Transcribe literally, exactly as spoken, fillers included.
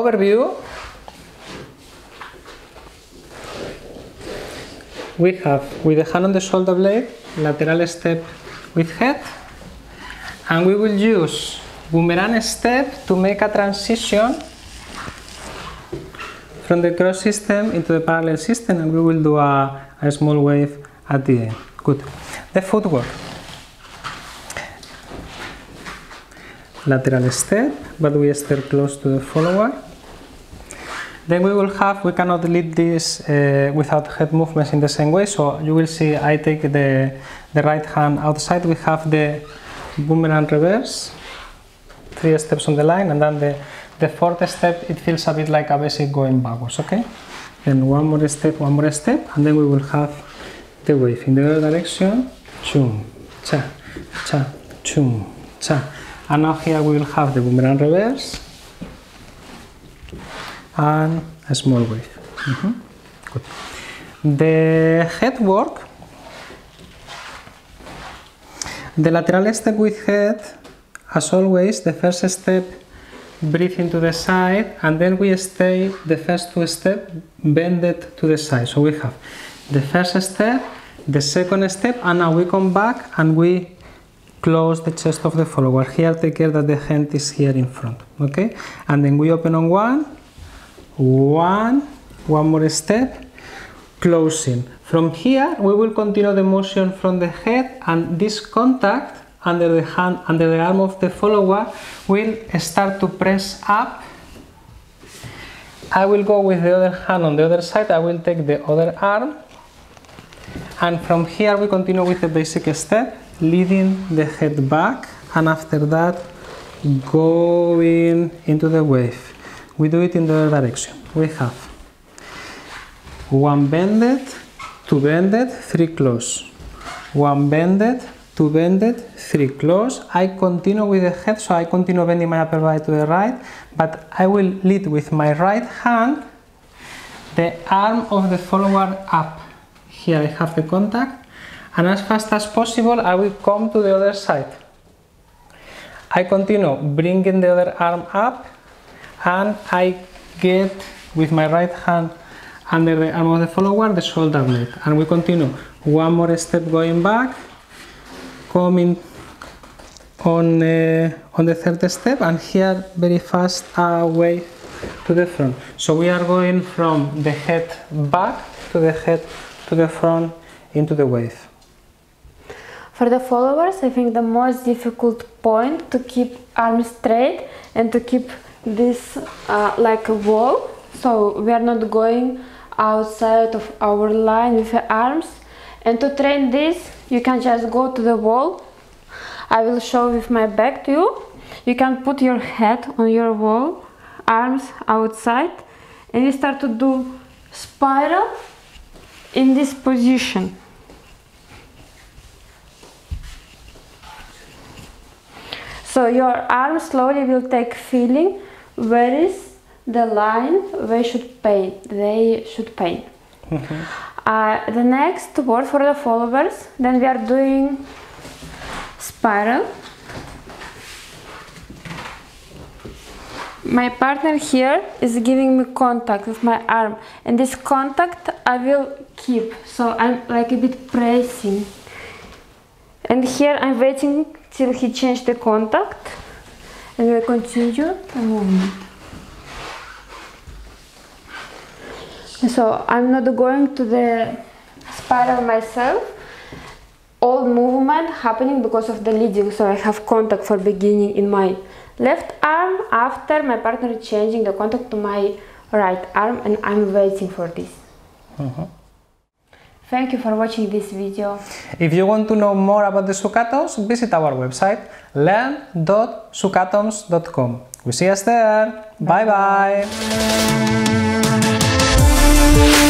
overview, we have with the hand on the shoulder blade, lateral step with head, and we will use boomerang step to make a transition from the cross system into the parallel system, and we will do a, a small wave at the end. Good. The footwork. Lateral step, but we step close to the follower. Then we will have, we cannot lead this uh, without head movements in the same way, so you will see I take the, the right hand outside, we have the boomerang reverse, three steps on the line, and then the, the fourth step, it feels a bit like a basic going backwards, okay? Then one more step, one more step, and then we will have the wave in the other direction, chum, cha, cha, chum, cha. And now here we will have the boomerang reverse and a small wave. Mm-hmm. Good. The head work, the lateral step with head, as always, the first step, breathe into the side, and then we stay the first two steps bended to the side. So we have the first step, the second step, and now we come back and we close the chest of the follower. Here, take care that the hand is here in front, okay? And then we open on one, one, one more step, closing. From here, we will continue the motion from the head, and this contact under the hand, under the arm of the follower will start to press up. I will go with the other hand on the other side, I will take the other arm, and from here we continue with the basic step, leading the head back, and after that going into the wave. We do it in the other direction. We have one bended, two bended, three close, one bended, two bended, three close. I continue with the head, so I continue bending my upper body to the right, but I will lead with my right hand the arm of the follower up. Here I have the contact, and as fast as possible I will come to the other side. I continue bringing the other arm up, and I get with my right hand under the arm of the follower the shoulder blade, and we continue one more step going back, coming on, uh, on the third step, and here very fast away to the front. So we are going from the head back to the head to the front into the wave. For the followers, I think the most difficult point to keep arms straight and to keep this uh, like a wall, so we are not going outside of our line with the arms. And to train this, you can just go to the wall. I will show with my back to you. You can put your head on your wall, arms outside, and you start to do spiral in this position. So your arm slowly will take feeling where is the line they should paint. They should paint. Mm-hmm. uh, the next word for the followers, then we are doing spiral. My partner here is giving me contact with my arm, and this contact I will keep, so I'm like a bit pressing, and here I'm waiting till he changed the contact, and we continue the movement. So I'm not going to the spiral myself, all movement happening because of the leading, so I have contact for beginning in my left arm, after my partner changing the contact to my right arm, and I'm waiting for this. Mm-hmm. Thank you for watching this video. If you want to know more about the Zouk Atoms, visit our website learn dot zouk atoms dot com. We see us there. Bye bye.